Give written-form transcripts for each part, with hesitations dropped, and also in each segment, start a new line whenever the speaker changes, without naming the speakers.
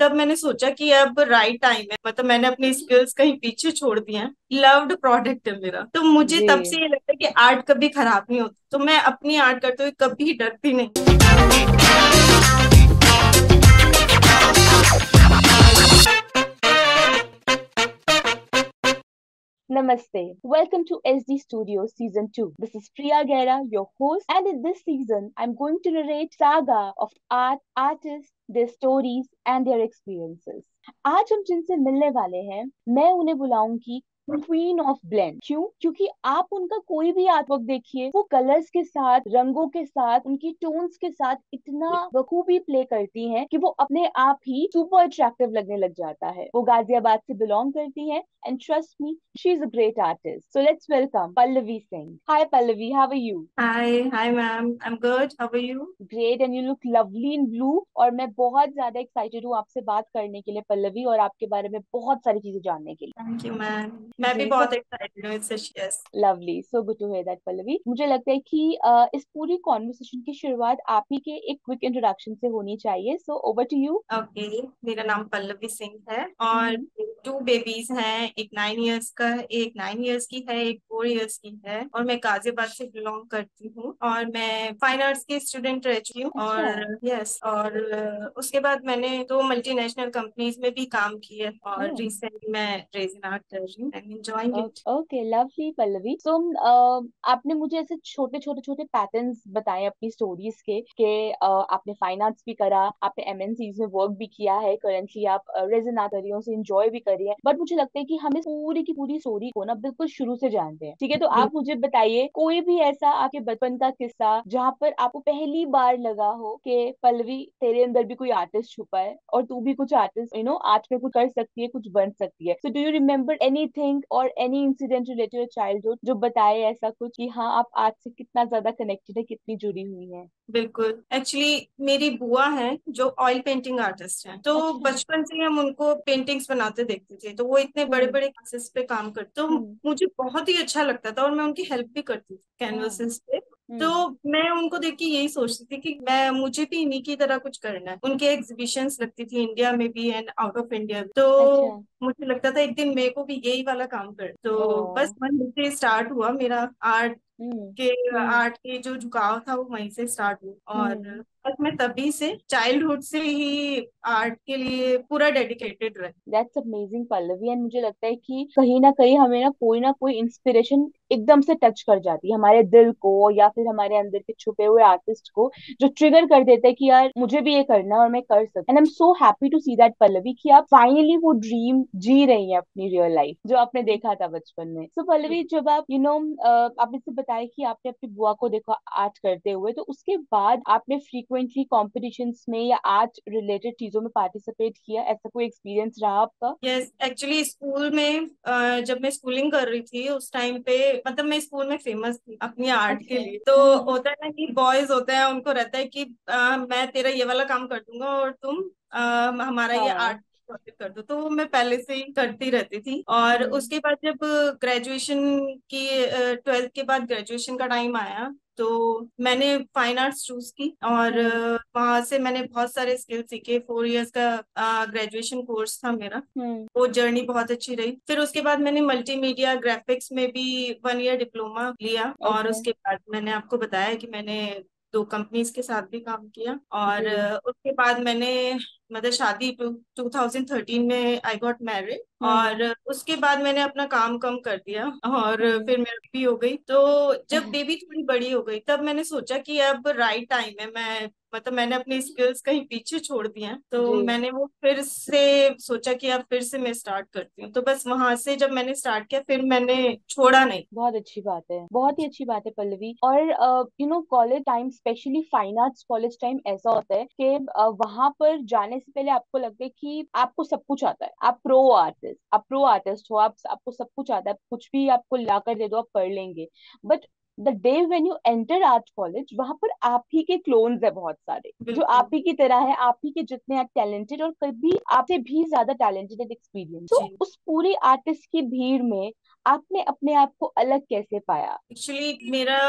तब मैंने सोचा कि अब राइट टाइम है, मतलब मैंने अपनी स्किल्स कहीं पीछे छोड़ दी हैं। लव्ड प्रोडक्ट है मेरा, तो मुझे
जी।
तब से ये लगता है कि आर्ट कभी खराब नहीं होती, तो मैं अपनी आर्ट करते हुए कभी डरती नहीं।
Namaste. Welcome to SD Studios Season 2. This is Priya Gera, your host, and in this season, I'm going to narrate saga of art, artists, their stories, and their experiences. आज हम जिनसे मिलने वाले हैं, मैं उन्हें बुलाऊंगी क्वीन ऑफ ब्लेंड। क्यों? क्योंकि आप उनका कोई भी आर्टवर्क देखिए, वो कलर्स के साथ, रंगों के साथ, उनकी टोन्स के साथ इतना बखूबी प्ले करती हैं कि वो अपने आप ही सुपर अट्रैक्टिव लगने लग जाता है। वो गाजियाबाद से बिलोंग करती हैं, and trust me, she's a great artist. So let's welcome Pallavi Singh. Hi Pallavi, how are you?
Hi hi ma'am, I am good, how are you?
Great, and you look lovely in blue. और मैं बहुत ज्यादा excited हूँ आपसे बात करने के लिए पल्लवी, और आपके बारे में बहुत सारी चीजें जानने के लिए।
Thank you ma'am. मैं भी
जी,
बहुत
सब
एक्साइटेड हूँ इससे। Yes.
Lovely, so good to hear that Pallavi. मुझे लगता है कि इस पूरी कॉन्वर्सेशन की शुरुआत आप ही के एक क्विक इंट्रोडक्शन से होनी चाहिए, so over to you.
Okay, मेरा नाम पल्लवी सिंह है और
हम्म।
टू बेबीज हैं। एक 9 इयर्स का है, एक 9 इयर्स की है, एक 4 इयर्स की है। और मैं गाजियाबाद से बिलोंग करती हूँ और मैं फाइन आर्ट्स की स्टूडेंट रह चुकी हूँ।
अच्छा।
और यस, और उसके बाद मैंने दो मल्टीनेशनल कंपनीज में भी काम किया और
ओह।
रिसेंटली मैं रेजिन आर्ट कर रही हूँ। I am enjoying it.
Okay, lovely Pallavi. So आपने मुझे ऐसे छोटे छोटे छोटे पैटर्न्स बताए अपनी स्टोरीज के आपने फाइन आर्ट्स भी करा, आपने एमएनसीज में वर्क भी किया है, करेंटली आप रेजन आर्ट कर रही हो, उसे एंजॉय भी कर रही है। बट मुझे लगता है कि हमें पूरी की पूरी स्टोरी को ना बिल्कुल शुरू से जानते हैं, ठीक है? तो आप मुझे बताइए कोई भी ऐसा आपके बचपन का किस्सा जहाँ पर आपको पहली बार लगा हो कि पल्लवी तेरे अंदर भी कोई आर्टिस्ट छुपा है और तू भी कुछ आर्टिस्ट आर्ट में कुछ कर सकती है, कुछ बन सकती है। So do you remember anything or any incident related to childhood जो बताए ऐसा कुछ कि हाँ आप आर्ट से कितना ज्यादा कनेक्टेड है, कितनी जुड़ी हुई है?
बिल्कुल, एक्चुअली मेरी बुआ है जो ऑयल पेंटिंग आर्टिस्ट हैं, तो
अच्छा।
बचपन से ही हम उनको पेंटिंग्स बनाते देखते थे। तो वो इतने बड़े
हम्म।
बड़े कैनवस पे काम करते, तो
हम्म।
मुझे बहुत ही अच्छा लगता था और मैं उनकी हेल्प भी करती थी
हाँ।
कैनवसेस पे। तो
हम्म।
मैं उनको देख के यही सोचती थी कि मुझे भी इन्हीं की तरह कुछ करना है। उनके एग्जीबिशंस लगती थी इंडिया में भी एंड आउट ऑफ इंडिया, तो
अच्छा।
मुझे लगता था एक दिन मेरे को भी यही वाला काम कर।
ओ।
तो बस वहीं से स्टार्ट हुआ मेरा आर्ट
हम्म।
के
हम्म।
आर्ट के जो झुकाव था वो वहीं से स्टार्ट हुआ। और
हम्म।
बस मैं तभी से चाइल्डहुड से ही आर्ट के लिए पूरा डेडिकेटेड रही।
दैट्स अमेजिंग पल्लवी, एंड मुझे लगता है कि कहीं ना कोई इंस्पिरेशन एकदम से टच कर जाती है हमारे दिल को, या फिर हमारे अंदर के छुपे हुए आर्टिस्ट को, जो ट्रिगर कर देता है कि यार मुझे भी ये करना है और मैं कर सकती। And I am so happy to see that Pallavi कि आप फाइनली वो ड्रीम जी रही हैं अपनी रियल लाइफ जो आपने देखा था बचपन में। सो पल्लवी, जब आप आपने से बताया कि आपने अपनी बुआ को देखा आर्ट करते हुए, तो उसके बाद आपने फ्रीक्वेंटली कॉम्पिटिशन्स में या आर्ट रिलेटेड चीजों में पार्टिसिपेट किया, ऐसा कोई एक्सपीरियंस रहा आपका?
यस, एक्चुअली स्कूल में जब मैं स्कूलिंग कर रही थी उस टाइम पे, मतलब मैं स्कूल में फेमस थी अपनी आर्ट के
अच्छा।
लिए। तो
हाँ।
होता है ना कि बॉयज होते हैं, उनको रहता है कि मैं तेरा ये वाला काम कर दूंगा और तुम हमारा ये
हाँ।
आर्ट प्रोजेक्ट कर दो। तो वो मैं पहले से ही करती रहती थी। और
हम्म।
उसके बाद जब ग्रेजुएशन की 12th के बाद ग्रेजुएशन का टाइम आया, तो मैंने फाइन आर्ट्स चूज की और
हम्म।
वहां से मैंने बहुत सारे स्किल सीखे। 4 इयर्स का ग्रेजुएशन कोर्स था मेरा।
हम्म।
वो जर्नी बहुत अच्छी रही। फिर उसके बाद मैंने मल्टीमीडिया ग्राफिक्स में भी 1 ईयर डिप्लोमा लिया। और
ओके।
उसके बाद मैंने आपको बताया कि मैंने दो कंपनीज के साथ भी काम किया। और
जी।
उसके बाद मैंने मतलब शादी 2013 में आई गॉट मैरिड। और
हम्म।
उसके बाद मैंने अपना काम कम कर दिया और
हम्म।
फिर मेरी बेबी हो गई। तो जब बेबी थोड़ी बड़ी हो गई तब मैंने सोचा कि अब राइट टाइम है। मैंने अपनी स्किल्स कहीं पीछे छोड़ दी हैं, तो
जी।
मैंने वो फिर से सोचा कि अब फिर से मैं स्टार्ट करती हूँ। तो बस वहां से जब मैंने स्टार्ट किया फिर मैंने छोड़ा नहीं।
बहुत अच्छी बात है, बहुत ही अच्छी बात है पल्लवी। और college time, specially fine arts college time, ऐसा होता है कि वहां पर जाने से पहले आपको लगता है कि आपको सब कुछ आता है, आप प्रो आर्टिस्ट हो, आपको सब कुछ आता है, कुछ भी आपको ला कर दे दो आप कर लेंगे। But the day when you enter art college, वहां पर आप ही के क्लोन्स है बहुत सारे, जो
बिल्कुल।
आप ही की तरह है, आप ही के जितने आप टैलेंटेड और कभी आपसे भी ज्यादा टैलेंटेड एंड एक्सपीरियंस। तो
जी।
उस पूरी आर्टिस्ट की भीड़ में आपने अपने आप को अलग कैसे पाया?
एक्चुअली मेरा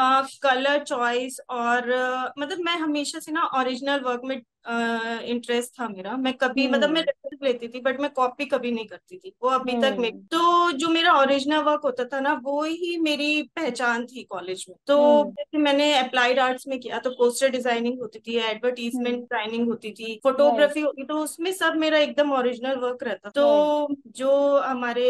कलर चॉइस और मतलब मैं हमेशा से ना ओरिजिनल वर्क में इंटरेस्ट था मेरा। मैं कभी मतलब मैं
हम्म।
रेफरेंस लेती थी बट मैं कॉपी कभी नहीं करती थी, वो अभी तक नहीं।
हम्म।
तो जो मेरा ओरिजिनल वर्क होता था ना वो ही मेरी पहचान थी कॉलेज में। तो
हम्म।
जैसे मैंने अप्लाइड आर्ट्स में किया तो पोस्टर डिजाइनिंग होती थी, एडवर्टीजमेंट
हम्म।
डिजाइनिंग होती थी,
राइट।
फोटोग्राफी होती, तो उसमें सब मेरा एकदम ओरिजिनल वर्क रहता।
राइट।
तो जो हमारे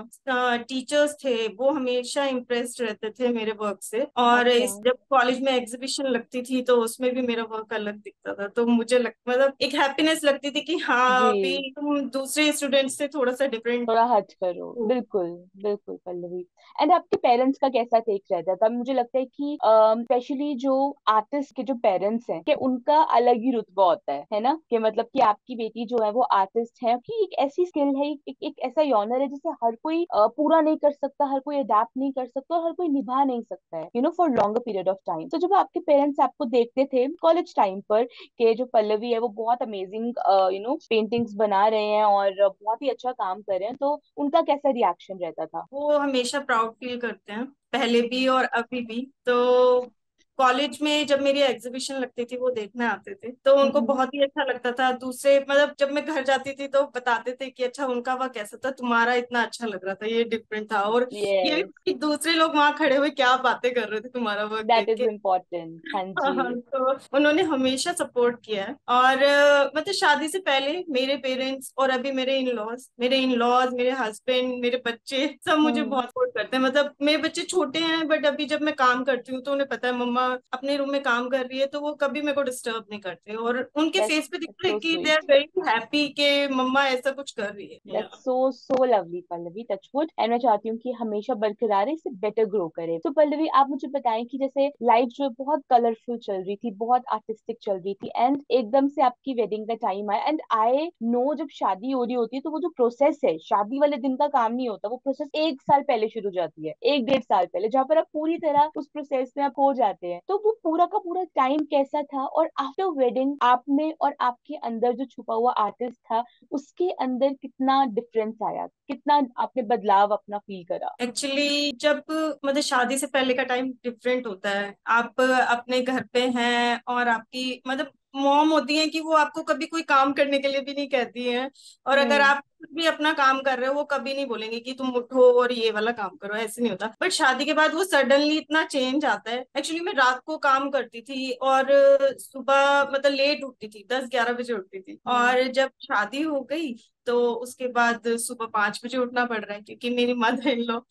टीचर्स थे वो हमेशा इम्प्रेस्ड रहते थे मेरे वर्क से। और
अच्छा।
इस जब कॉलेज में एग्जीबिशन लगती थी तो उसमें भी मेरा वर्क अलग दिखता था, तो मुझे मतलब एक हैप्पीनेस लगती थी कि हाँ अभी
जी।
तुम दूसरे स्टूडेंट से थोड़ा सा डिफरेंट
थोड़ा हट करो,
हो।
बिल्कुल। बिल्कुल पल्लवी। एंड आपके पेरेंट्स का कैसा टेक रहता था? मुझे लगता है कि स्पेशली जो आर्टिस्ट के जो पेरेंट्स हैं, कि उनका अलग ही रुतबा होता है ना, कि मतलब कि आपकी बेटी जो है वो आर्टिस्ट है, कि एक ऐसी स्किल है, एक ऐसा यॉनर है जिसे हर कोई पूरा नहीं कर सकता, हर कोई अडेप्ट नहीं कर सकता और हर कोई निभा नहीं सकता है, for longer period of time. तो जब आपके पेरेंट्स आपको देखते थे कॉलेज टाइम पर कि जो पल्लवी है वो बहुत अमेजिंग पेंटिंग्स बना रहे हैं और बहुत ही अच्छा काम कर रहे हैं, तो उनका कैसा रिएक्शन रहता था?
वो हमेशा प्राउड फील करते हैं, पहले भी और अभी भी। तो कॉलेज में जब मेरी एग्जीबिशन लगती थी वो देखने आते थे तो उनको
हम्म।
बहुत ही अच्छा लगता था। दूसरे मतलब जब मैं घर जाती थी तो बताते थे कि अच्छा उनका वह कैसा था, तुम्हारा इतना अच्छा लग रहा था, ये डिफरेंट था। और ये भी
यस।
कि दूसरे लोग वहां खड़े हुए क्या बातें कर रहे थे तुम्हारा वर्क
दैट
देख
इज
के।
इम्पोर्टेंट, हाँ
हाँ
जी।
हाँ, तो उन्होंने हमेशा सपोर्ट किया है। और मतलब शादी से पहले मेरे पेरेंट्स और अभी मेरे इन लॉज मेरे हस्बैंड मेरे बच्चे सब मुझे
हम्म।
बहुत सपोर्ट करते हैं। मतलब मेरे बच्चे छोटे हैं बट अभी जब मैं काम करती हूँ तो उन्हें पता है मम्मा अपने रूम में काम कर रही है, तो वो कभी मेरे को डिस्टर्ब नहीं करते और उनके
दैट्स
फेस पे दिखता है
सो
कि they are
sweet.
Very happy कि मम्मा ऐसा कुछ कर रही है।
That's so so lovely Pallavi, touchwood. And मैं चाहती हूँ कि हमेशा बरकरार है, इसे बेटर ग्रो करे। तो पल्लवी, आप मुझे बताएं कि जैसे लाइफ जो है बहुत कलरफुल चल रही थी, बहुत आर्टिस्टिक चल रही थी, एंड एकदम से आपकी वेडिंग का टाइम आया। एंड आई नो, जब शादी हो रही होती है तो वो जो प्रोसेस है, शादी वाले दिन का काम नहीं होता, वो प्रोसेस 1 साल पहले शुरू हो जाती है, 1 1.5 साल पहले, जहाँ पर आप पूरी तरह उस प्रोसेस में आप हो जाते हैं। तो वो पूरा का पूरा टाइम कैसा था? और आफ्टर वेडिंग आप में और आपके अंदर जो छुपा हुआ आर्टिस्ट था, उसके अंदर कितना डिफरेंस आया, कितना आपने बदलाव अपना फील करा?
एक्चुअली जब मतलब शादी से पहले का टाइम डिफरेंट होता है, आप अपने घर पे हैं और आपकी मतलब मॉम होती है कि वो आपको कभी कोई काम करने के लिए भी नहीं कहती हैं। और अगर
हम्म।
आप खुद भी अपना काम कर रहे हो वो कभी नहीं बोलेंगे कि तुम उठो और ये वाला काम करो, ऐसे नहीं होता। बट शादी के बाद वो सडनली इतना चेंज आता है। एक्चुअली मैं रात को काम करती थी और सुबह मतलब लेट उठती थी, 10 11 बजे उठती थी।
हम्म।
और जब शादी हो गई तो उसके बाद सुबह 5 बजे उठना पड़ रहा है क्योंकि मेरी mother in law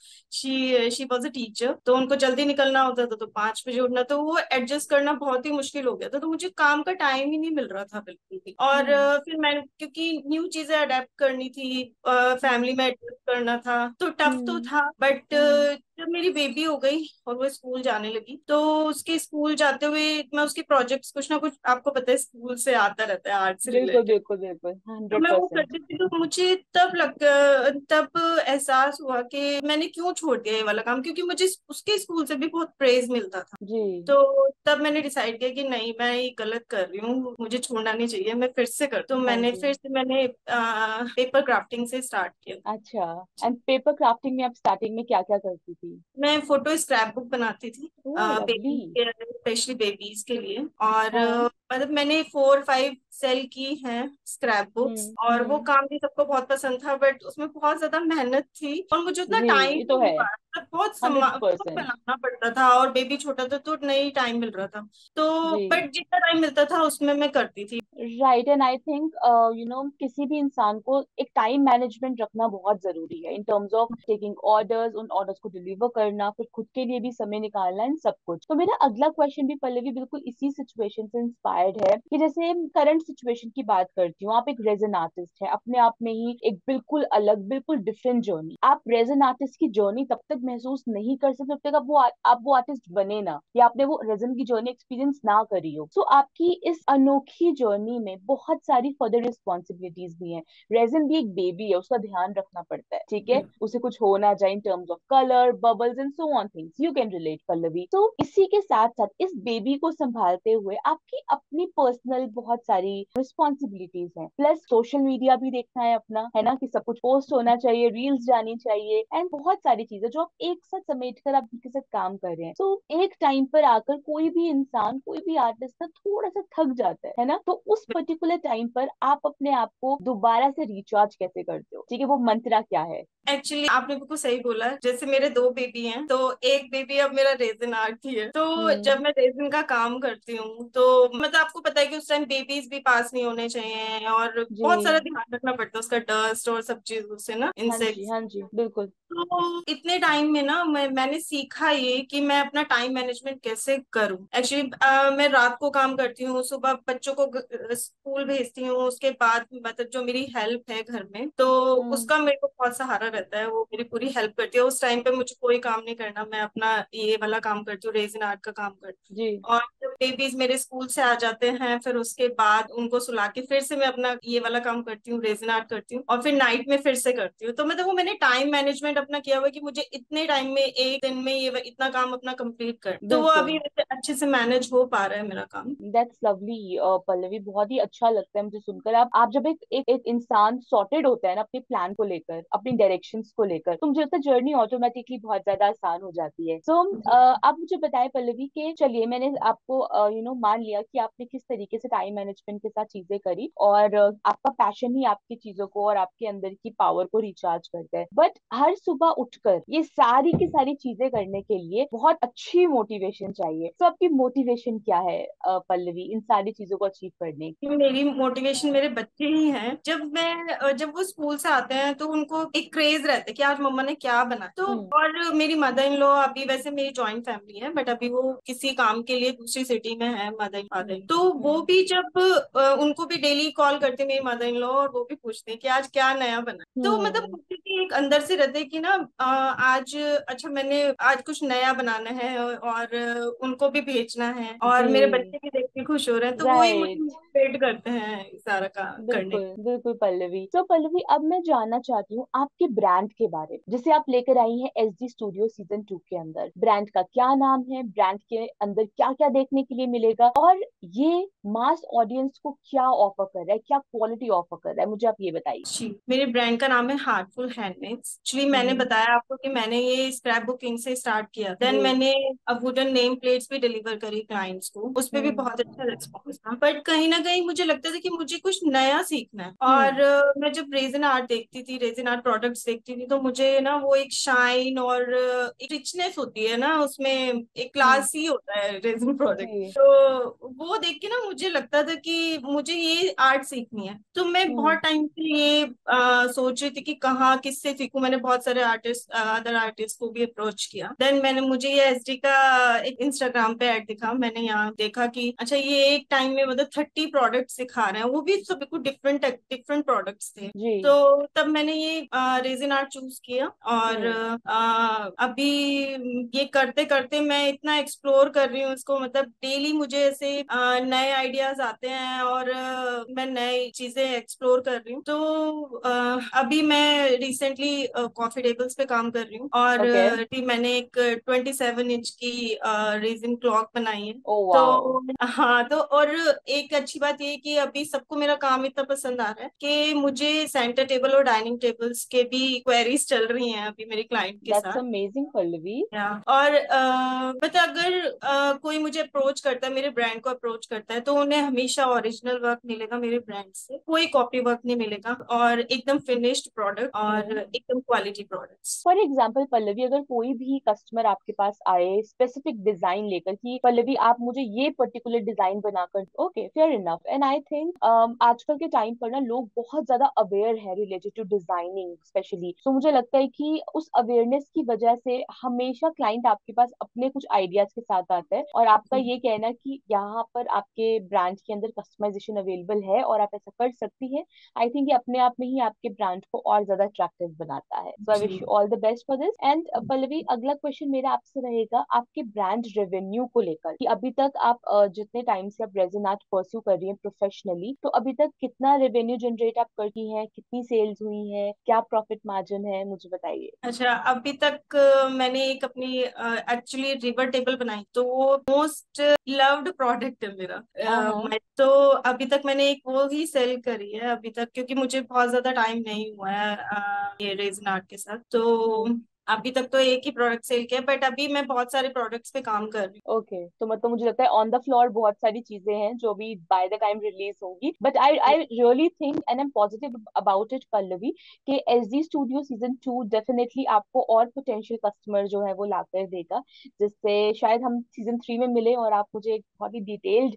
she was a teacher, तो उनको जल्दी निकलना होता था, तो 5 बजे उठना, तो वो एडजस्ट करना बहुत ही मुश्किल हो गया था। तो मुझे काम का टाइम ही नहीं मिल रहा था बिल्कुल भी। और
हम्म।
फिर मैं क्योंकि न्यू चीजें अडेप्ट करनी थी, फैमिली
हम्म।
में एडजस्ट करना था, तो टफ तो
हम्म।
था। बट
हम्म।
जब मेरी बेबी हो गई और वो स्कूल जाने लगी तो उसके स्कूल जाते हुए मैं उसके प्रोजेक्ट्स कुछ ना कुछ, आपको पता है स्कूल से आता रहता है आर्ट से
बिल्कुल
रिलेटेड,
बिल्कुल बिल्कुल,
तो
हंड्रेड
मैं वो
परसेंट
करती थी। तो मुझे तब एहसास हुआ कि मैंने क्यों छोड़ दिया ये वाला काम, क्योंकि मुझे उसके स्कूल से भी बहुत प्रेज मिलता था।
जी।
तो तब मैंने डिसाइड किया कि नहीं मैं ये गलत कर रही हूँ, मुझे छोड़ना नहीं चाहिए, मैं फिर से कर। तो
हाँ
मैंने
जी।
फिर से मैंने पेपर क्राफ्टिंग से स्टार्ट किया।
अच्छा। एंड पेपर क्राफ्टिंग में आप स्टार्टिंग में क्या क्या करती थी?
मैं फोटो स्क्रैप बुक बनाती थी,
ओह लवली।
बेबी के, स्पेशली बेबीज के लिए। और
हाँ।
मतलब मैंने 4 5 सेल की हैं स्क्रैप बुक्स,
हम्म।
और वो
हम्म।
काम भी सबको बहुत पसंद था बट उसमें बहुत ज्यादा मेहनत थी और मुझे उतना
जी,
टाइम
ये
नहीं
तो
मिल
है।
पा रहा था,
हंड्रेड
बहुत
परसेंट
फैलाना पड़ता था और बेबी छोटा था तो नहीं टाइम मिल रहा था। तो
जी।
बट जितना टाइम मिलता था उसमें मैं करती थी।
राइट। एंड आई थिंक किसी भी इंसान को एक टाइम मैनेजमेंट रखना बहुत जरूरी है, in terms of taking orders, उन ऑर्डर्स को डिलीवर करना, फिर खुद के लिए भी समय निकालना, इन सब कुछ। तो मेरा अगला क्वेश्चन भी पल्लवी बिल्कुल इसी सिचुएशन से इंस्पायर इंस्पायर्ड है कि जैसे करंट सिचुएशन की बात करती हूँ, आप एक रेजन आर्टिस्ट है, अपने आप में ही एक बिल्कुल अलग, बिल्कुल डिफरेंट जर्नी। आप रेजन आर्टिस्ट की जर्नी तब तक महसूस नहीं कर सकते जब तक आप वो आर्टिस्ट बने ना, या आपने वो रेजन की जर्नी एक्सपीरियंस ना करी हो। तो आपकी इस अनोखी जर्नी में बहुत सारी फर्दर रिस्पॉन्सिबिलिटीज भी हैं। रेजन भी एक बेबी है, उसका ध्यान रखना पड़ता है, ठीक है, उसे कुछ हो ना जाए in terms of colour, bubbles and so on things, you can relate Pallavi. तो इसी के साथ साथ इस बेबी को संभालते हुए आपकी अपनी पर्सनल बहुत सारी रिस्पॉन्सिबिलिटीज हैं, प्लस सोशल मीडिया भी देखना है अपना, है ना, कि सब कुछ पोस्ट होना चाहिए, रील्स जानी चाहिए, एंड बहुत सारी चीजें जो आप एक साथ समेट कर आप उनके साथ काम कर रहे हैं। तो एक टाइम पर आकर कोई भी इंसान, कोई भी आर्टिस्ट ना थोड़ा सा थक जाता है ना, तो उस पर्टिकुलर टाइम पर आप अपने आप को दोबारा से रिचार्ज कैसे करते हो, ठीक है, वो मंत्रा क्या है?
एक्चुअली आपने बिल्कुल सही बोला है। जैसे मेरे दो बेबी हैं, तो एक बेबी अब मेरा रेजिन आर्ट है, तो
हम्म।
जब मैं रेजिन का काम करती हूँ तो मतलब आपको पता है कि उस टाइम बेबीज भी पास नहीं होने चाहिए, और
जी।
बहुत सारा ध्यान रखना पड़ता है उसका, डस्ट और सब चीजों से ना,
हाँ जी,
इंसेक्ट्स।
हाँ जी, बिल्कुल।
तो इतने टाइम में ना मैंने सीखा ये कि मैं अपना टाइम मैनेजमेंट कैसे करूं। एक्चुअली मैं रात को काम करती हूँ, सुबह बच्चों को स्कूल भेजती हूँ, उसके बाद मतलब जो मेरी हेल्प है घर में, तो
हम्म।
उसका मेरे को बहुत सहारा रहता है, वो मेरी पूरी हेल्प करती है। उस टाइम पे मुझे कोई काम नहीं करना, मैं अपना ये वाला काम करती हूँ, रेजिन आर्ट का काम करती
जी।
हूँ। और जब बेबीज मेरे स्कूल से आ जाते हैं, फिर उसके बाद उनको सुला के फिर से मैं अपना ये वाला काम करती हूँ, रेजिन आर्ट करती हूँ, और फिर नाइट में फिर से करती हूँ। तो मतलब वो मैंने टाइम मैनेजमेंट अपना किया हुआ है कि मुझे इतने टाइम में, एक दिन में ये इतना काम अपना कंप्लीट कर, तो वो
बिल्कुल।
अभी वैसे अच्छे से मैनेज हो पा रहा है मेरा काम।
दैट्स लवली पल्लवी, बहुत ही अच्छा लगता है मुझे सुनकर। आप जब एक इंसान सॉर्टेड होता है ना अपने प्लान को लेकर, अपनी डायरेक्शंस को लेकर, तो मुझे लगता है जर्नी ऑटोमेटिकली बहुत ज्यादा आसान हो जाती है। सो आप मुझे बताएं पल्लवी कि चलिए, मैंने आपको मान लिया कि आपने किस तरीके से टाइम मैनेजमेंट के साथ चीजें करी, और आपका पैशन ही आपकी चीजों को और आपके अंदर की पावर को रिचार्ज करता है। बट हर सुबह उठकर ये सारी की सारी चीजें करने के लिए बहुत अच्छी मोटिवेशन चाहिए। तो आपकी मोटिवेशन क्या है पल्लवी, इन सारी चीजों को अचीव करने की?
मेरी मोटिवेशन मेरे बच्चे ही हैं। जब वो स्कूल से आते हैं तो उनको एक क्रेज रहता है कि आज मम्मा ने क्या बना, तो
हम्म।
और मेरी मदर इन लॉ, अभी वैसे मेरी जॉइंट फैमिली है बट अभी वो किसी काम के लिए दूसरी सिटी में है, मदर फादर,
हम्म।
तो वो
हम्म।
भी जब उनको भी डेली कॉल करते हैं मेरी मदर इन लॉ, और वो भी पूछते हैं कि आज क्या नया बना। तो मतलब
हम्म।
मुझे भी एक अंदर से रहता है कि ना आज अच्छा मैंने आज कुछ नया बनाना है, और उनको भी भेजना है, और मेरे
जी।
बच्चे भी देख के खुश हो रहे हैं, तो वो एक मुझे
राइट।
मोटिवेट करते हैं सारा काम करने।
बिल्कुल बिल्कुल पल्लवी। तो पल्लवी, अब मैं जानना चाहती हूँ आपके ब्रांड के बारे में, जिसे आप लेकर आई हैं एसडी स्टूडियो सीजन 2 के अंदर। ब्रांड का क्या नाम है, ब्रांड के अंदर क्या क्या देखने के लिए मिलेगा, और ये मास ऑडियंस को क्या ऑफर कर रहा है, क्या क्वालिटी ऑफर कर रहा है, मुझे आप ये बताइए।
जी, मेरे ब्रांड का नाम है हार्टफुल हैंडमेड्स। एक्चुअली मैंने
हम्म।
बताया आपको कि मैंने ये स्क्रैप बुकिंग से स्टार्ट किया, देन
जी।
मैंने अब वुडन नेम प्लेट्स भी डिलीवर करी क्लाइंट्स को, उस पे भी
हम्म।
बहुत अच्छा रिस्पॉन्स था। बट कहीं ना कहीं मुझे लगता था कि मुझे कुछ नया सीखना है, और
हम्म।
मैं जब रेजिन आर्ट देखती थी, रेजिन आर्ट प्रोडक्ट्स देखती थी, तो मुझे ना वो एक शाइन और एक रिचनेस होती है ना उसमें, एक
हम्म।
क्लास ही होता है रेजिन प्रोडक्ट,
जी।
तो वो देख के ना मुझे लगता था कि मुझे ये आर्ट सीखनी है। तो मैं बहुत
हम्म।
टाइम से ये सोच रही थी कि कहाँ किससे सीखूं। मैंने बहुत सारे आर्टिस्ट, अदर आर्टिस्ट को भी अप्रोच किया। देन मैंने मुझे ये एसडी का एक इंस्टाग्राम पे ऐड दिखा, मैंने यहाँ देखा कि अच्छा ये एक टाइम में मतलब 30 प्रोडक्ट सिखा रहे हैं, वो भी सब बिल्कुल डिफरेंट डिफरेंट प्रोडक्ट्स थे।
जी।
तो तब मैंने ये रेजिन आर्ट चूज किया, और
हम्म।
अभी ये करते करते मैं इतना एक्सप्लोर कर रही हूँ इसको, मतलब डेली मुझे ऐसे नए आइडियाज आते हैं, और मैं नई चीजें एक्सप्लोर कर रही हूँ। तो अभी मैं रिसेंटली कॉफी टेबल्स पे काम कर रही हूँ, और
ओके।
मैंने एक 27 इंच की रेजिन क्लॉक बनाई है।
Oh wow.
तो हाँ, तो और एक अच्छी बात ये है कि अभी सबको मेरा काम इतना पसंद आ रहा है कि मुझे सेंटर टेबल और डाइनिंग टेबल्स के भी क्वेरीज चल रही हैं अभी मेरे क्लाइंट के
दैट्स
साथ।
अमेजिंग पल्लवी।
या और मतलब अगर कोई मुझे अप्रोच करता है, मेरे ब्रांड को अप्रोच करता है, तो उन्हें हमेशा ओरिजिनल वर्क मिलेगा मेरे ब्रांड से, कोई कॉपी वर्क नहीं मिलेगा, और एकदम फिनिश्ड प्रोडक्ट। और एकदम quality products.
For example Pallavi, अगर कोई भी कस्टमर आपके पास आए स्पेसिफिक डिजाइन लेकर कि पल्लवी आप मुझे ये पर्टिकुलर डिजाइन बनाकर, okay fair enough. And I think आजकल के टाइम पर ना लोग बहुत ज्यादा अवेयर है रिलेटेड टू डिजाइनिंग स्पेशली, तो मुझे लगता है कि उस अवेयरनेस की वजह से हमेशा क्लाइंट आपके पास अपने कुछ आइडियाज के साथ आता है, और आपका ये कहना कि यहाँ पर आपके ब्रांड के अंदर कस्टमाइजेशन अवेलेबल है और आप ऐसा कर सकती है, आई थिंक ये अपने आप में ही आपके ब्रांड को और ज्यादा अट्रैक्टिव बनाता है। सो आई विश
जी।
You all the best for this. And Pallavi, अगला क्वेश्चन मेरा आपसे रहेगा आपके ब्रांड रेवेन्यू को लेकर, कि अभी तक आप जितने टाइम से आप रेजिन आर्ट परस्यू कर रही हैं प्रोफेशनली, तो अभी तक कितना रेवेन्यू जनरेट आप करती हैं, कितनी सेल्स हुई है, क्या प्रॉफिट मार्जिन है, मुझे बताइए।
अच्छा, अभी तक मैंने एक अपनी एक्चुअली रिवर टेबल बनाई, तो वो मोस्ट लव्ड प्रोडक्ट है मेरा।
हाँ हाँ।
मैं तो अभी तक मैंने एक वो ही सेल करी है अभी तक, क्योंकि मुझे बहुत ज्यादा टाइम नहीं हुआ है ये रेजन आर्ट के साथ, तो
हम्म।
अभी तक तो एक ही प्रोडक्ट सेल किया, बट अभी मैं बहुत सारे प्रोडक्ट्स पे काम कर रही
ओके, तो मतलब मुझे लगता है ऑन द फ्लोर बहुत सारी चीजें हैं जो भी बाय द टाइम रिलीज होंगी, बट आई
हूँ।
I really think and I am positive about it Pallavi, कि एसडी स्टूडियो सीजन 2 डेफिनेटली आपको और पोटेंशियल कस्टमर जो है वो लाकर देगा, जिससे शायद हम सीजन 3 में मिले और आप मुझे एक बहुत ही डिटेल्ड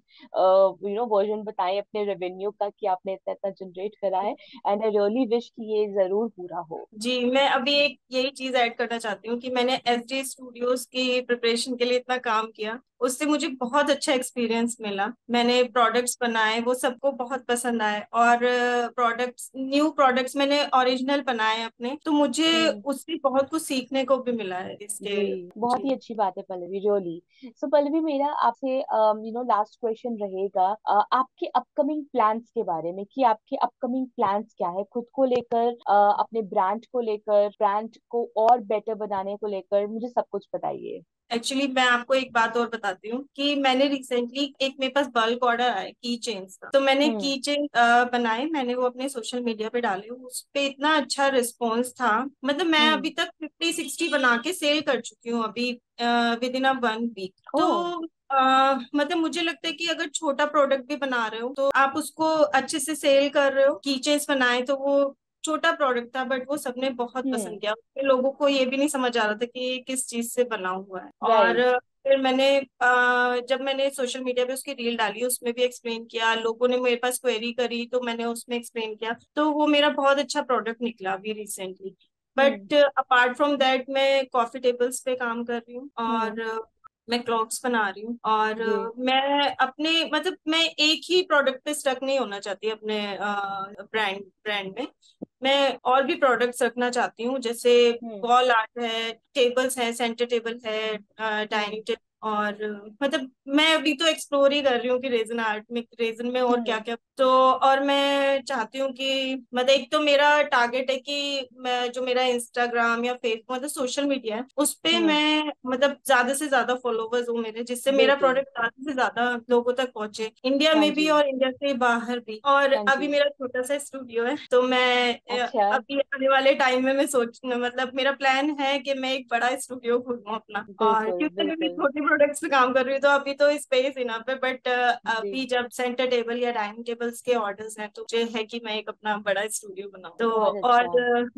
वर्जन बताएं अपने रेवेन्यू का कि आपने इतना इतना जनरेट करा है, एंड आई रियली विश कि ये जरूर पूरा हो।
जी, मैं अभी एक यही चीज ऐड करना चाहती हूँ कि मैंने एस डी स्टूडियोज की प्रिपरेशन के लिए इतना काम किया, उससे मुझे बहुत अच्छा एक्सपीरियंस मिला। मैंने प्रोडक्ट्स बनाए, वो सबको बहुत पसंद आए, और प्रोडक्ट्स, न्यू प्रोडक्ट्स मैंने ओरिजिनल बनाए अपने, तो मुझे
हम्म।
उससे बहुत कुछ सीखने को भी मिला है इसके।
जी, बहुत
जी।
ही अच्छी बात है पल्लवी, रियली। सो पल्लवी, मेरा आपसे लास्ट क्वेश्चन रहेगा आपके अपकमिंग प्लान्स के बारे में, कि आपके अपकमिंग प्लान्स क्या है खुद को लेकर, अपने ब्रांड को लेकर, ब्रांड को और बेटर बनाने को लेकर, मुझे सब कुछ बताइए।
एक्चुअली मैं आपको एक बात और बताती हूँ कि मैंने रिसेंटली, एक मेरे पास बल्क ऑर्डर आया की चेन्स का, तो मैंने
हम्म।
की चेन बनाए, मैंने वो अपने सोशल मीडिया पे डाले, उस पे इतना अच्छा रिस्पॉन्स था। मतलब मैं
हम्म।
अभी तक 50-60 बना के सेल कर चुकी हूँ अभी विद इन अ 1 वीक।
ओ।
तो मतलब मुझे लगता है कि अगर छोटा प्रोडक्ट भी बना रहे हो तो आप उसको अच्छे से सेल कर रहे हो। की चेन्स बनाए तो वो छोटा प्रोडक्ट था, बट वो सबने बहुत
हम्म।
पसंद किया, लोगों को ये भी नहीं समझ आ रहा था कि ये किस चीज से बना हुआ है। और
राइट।
फिर मैंने जब मैंने सोशल मीडिया पे उसकी रील डाली, उसमें भी एक्सप्लेन किया, लोगों ने मेरे पास क्वेरी करी तो मैंने उसमें एक्सप्लेन किया, तो वो मेरा बहुत अच्छा प्रोडक्ट निकला अभी recently.
Hmm.
But apart from that मैं कॉफी टेबल्स पे काम कर रही हूँ,
हम्म।
और मैं क्लॉथ्स बना रही हूँ, और
जी।
मैं अपने, मतलब मैं एक ही प्रोडक्ट पे स्टक नहीं होना चाहती अपने ब्रांड ब्रांड में। मैं और भी प्रोडक्ट्स रखना चाहती हूँ, जैसे
हम्म।
वॉल आर्ट है, टेबल्स है, सेंटर टेबल है,
हम्म।
डाइनिंग टेबल, और मतलब मैं अभी तो एक्सप्लोर ही कर रही हूँ कि रेजन आर्ट में, रेजन में और क्या
हम्म।
क्या। तो और मैं चाहती हूँ कि मतलब एक तो मेरा टारगेट है कि मैं, जो मेरा इंस्टाग्राम या फेसबुक, मतलब सोशल मीडिया है, उस पे
हम्म।
मैं मतलब ज्यादा से ज्यादा फॉलोवर्स हो मेरे, जिससे मेरा
बिल्कुल।
प्रोडक्ट ज्यादा से ज्यादा लोगों तक पहुंचे, इंडिया
हाँ
में भी
जी।
और इंडिया से बाहर भी। और
हाँ
अभी
जी।
मेरा छोटा सा स्टूडियो है, तो मैं
अच्छा।
अभी आने वाले टाइम में मैं सोच, मतलब मेरा प्लान है कि मैं एक बड़ा स्टूडियो खोलूँ अपना, और
बिल्कुल
क्योंकि मैं भी
बिल्कुल।
छोटे प्रोडक्ट्स पे काम कर रही हूँ, तो अभी तो स्पेस इनफ है, बट
जी।
अभी जब सेंटर टेबल या डाइनिंग टेबल्स के ऑर्डर्स हैं, तो मुझे है कि मैं एक अपना बड़ा स्टूडियो बनाऊँ। तो
बहुत
और
अच्छा।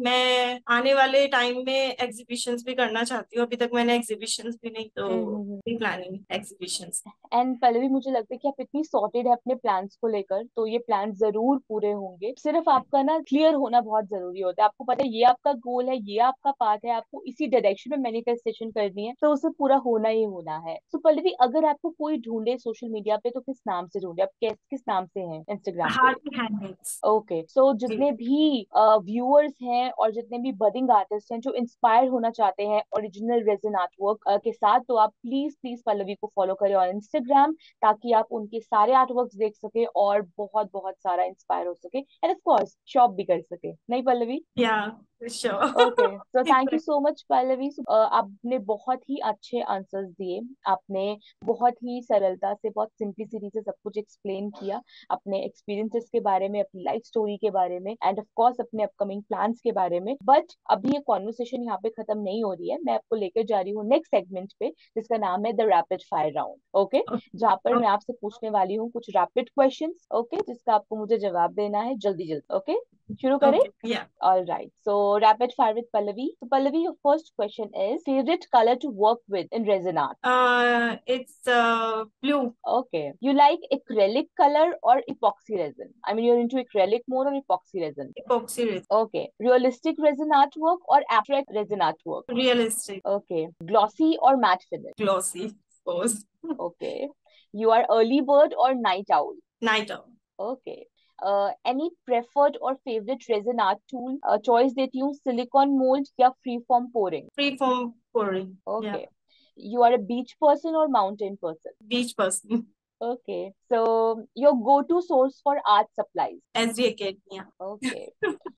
मैं आने वाले टाइम में एग्जीबिशंस भी करना चाहती हूँ, अभी तक मैंने एग्जीबिशंस भी नहीं, तो
hmm.
Planning exhibitions.
And Pallavi, मुझे लगता है कि आप इतनी सॉर्टेड है अपने प्लान्स को लेकर, तो ये प्लान जरूर पूरे होंगे। सिर्फ आपका ना क्लियर होना बहुत जरूरी होता है, आपको पता है ये आपका गोल है, ये आपका पाथ है, आपको इसी डायरेक्शन में मैनिफेस्टेशन करनी है, तो उसे पूरा होना ही होना है। तो पल्लवी, अगर आपको कोई ढूंढे सोशल मीडिया पे तो किस नाम से ढूंढे, आप किस नाम से हैं इंस्टाग्राम पे?
Heart handmades.
ओके, सो
जी।
जितने भी व्यूअर्स हैं और जितने भी बडिंग आर्टिस्ट हैं जो इंस्पायर होना चाहते हैं ओरिजिनल रेजिन आर्टवर्क के साथ, तो आप प्लीज प्लीज पल्लवी को फॉलो करें ऑन इंस्टाग्राम, ताकि आप उनके सारे आर्टवर्क्स देख सके और बहुत बहुत सारा इंस्पायर हो सके, एंड ऑफ कोर्स शॉप भी कर सके, नहीं पल्लवी?
Yeah sure.
ओके, तो thank you so much Pallavi. आपने बहुत ही अच्छे आंसर्स दिए, आपने बहुत ही सरलता से, बहुत सिंपलिसिटी से सब कुछ एक्सप्लेन किया, अपने एक्सपीरियंसेस के बारे में, अपनी लाइफ स्टोरी के बारे में, एंड ऑफ कोर्स अपने अपकमिंग प्लान्स के बारे में। बट अभी ये कॉन्वर्सेशन यहाँ पे खत्म नहीं हो रही है, मैं आपको लेकर जा रही हूँ नेक्स्ट सेगमेंट पे, जिसका नाम है the rapid fire round. Okay, जहाँ पर मैं आपसे पूछने वाली हूँ कुछ रैपिड क्वेश्चंस, ओके, जिसका आपको मुझे जवाब देना है जल्दी जल्दी। ओके। शुरू करें?
ओके या
All right. So rapid fire with Pallavi. So Pallavi, your first question is favorite color to work with in resin art.
It's blue.
Okay. You like acrylic color or epoxy resin? I mean, you're into acrylic more or epoxy resin?
Epoxy resin.
Okay. Realistic resin artwork or abstract resin artwork?
Realistic.
Okay. Glossy or matte finish?
Glossy पोज.
Okay. You are early bird or night owl?
Night out.
Okay. Any preferred or favorite resin art tool? Choice देती हूँ silicone mold या freeform pouring.
Free from pouring. Yeah.
Okay. You are a beach person or mountain person?
Beach person.
Okay. So your go-to source for art supplies.
SD academia.
Okay.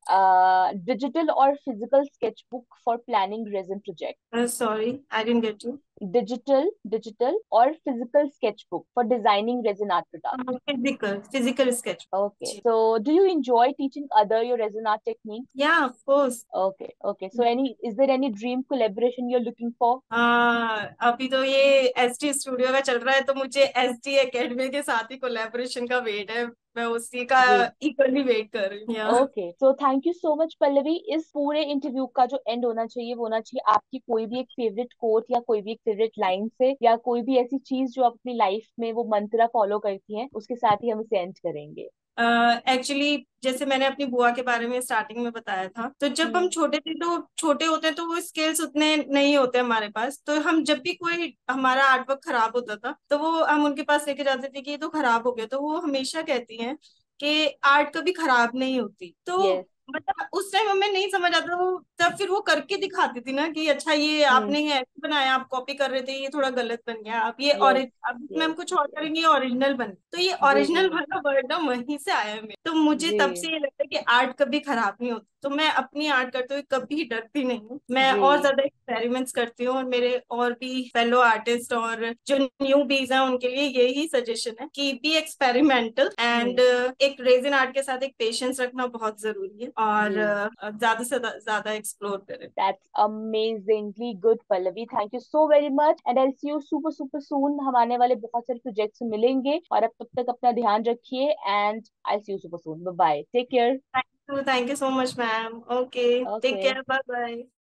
Digital or physical sketchbook for planning resin project.
Sorry I didn't get you.
Digital or physical sketchbook for designing resin art products.
Physical sketch.
Okay. So do you enjoy teaching other your resin art techniques?
Yeah of course.
Okay. Okay. So is there any dream collaboration you're looking for?
अभी तो ये ST studio का चल रहा है, तो मुझे ST academy के साथ ही कोलैबोरेशन का वेट है. मैं उसी का
Great.
इक्वली वेट कर रही हूँ.
Okay, so thank you so much Pallavi. इस पूरे इंटरव्यू का जो एंड होना चाहिए वो होना चाहिए आपकी कोई भी एक फेवरेट कोट या कोई भी एक फेवरेट लाइन से, या कोई भी ऐसी चीज जो आप अपनी लाइफ में वो मंत्र फॉलो करती हैं, उसके साथ ही हम इसे एंड करेंगे.
एक्चुअली जैसे मैंने अपनी बुआ के बारे में स्टार्टिंग में बताया था, तो जब हम
हम्म.
छोटे थे, तो छोटे होते हैं तो वो स्किल्स उतने नहीं होते हमारे पास, तो हम जब भी कोई हमारा आर्ट वर्क खराब होता था तो वो हम उनके पास लेके जाते थे कि ये तो खराब हो गया, तो वो हमेशा कहती हैं कि आर्ट कभी खराब नहीं होती. तो
यस.
मतलब उस टाइम हमें नहीं समझ आता, वो तब फिर वो करके दिखाती थी ना कि अच्छा ये
हम्म.
आपने ये ऐसे बनाया, आप कॉपी कर रहे थे, ये थोड़ा गलत बन गया, आप ये और
यस.
अब इसमें हम
यस.
कुछ और
यस.
करेंगे, ओरिजिनल बन. तो ये
जी जी
ओरिजिनल वाला वर्ड ना वहीं से आया है मेरे, तो मुझे तब
जी
से ये लगता है कि आर्ट कभी खराब नहीं होती. तो मैं अपनी आर्ट करते हुए कभी डरती नहीं हूँ, मैं और
जी
ज्यादा एक्सपेरिमेंट्स करती हूँ. और मेरे और भी फेलो आर्टिस्ट और जो न्यू बीज हैं उनके लिए यही सजेशन है कि बी एक्सपेरिमेंटल एंड
हम्म.
एक रेजिन आर्ट के साथ एक पेशेंस रखना बहुत जरूरी है, और
जी.
ज्यादा से ज्यादा एक्सप्लोर करें.
That's amazingly good, Pallavi. Thank you so very much. And I'll see you super super soon. हम आने वाले बहुत सारे प्रोजेक्ट्स में मिलेंगे, और अब तब तक अपना ध्यान रखिए. And I'll see you super soon. Bye bye. Take care.
Thank you so much ma'am. Okay, take
Okay.
Care, bye bye.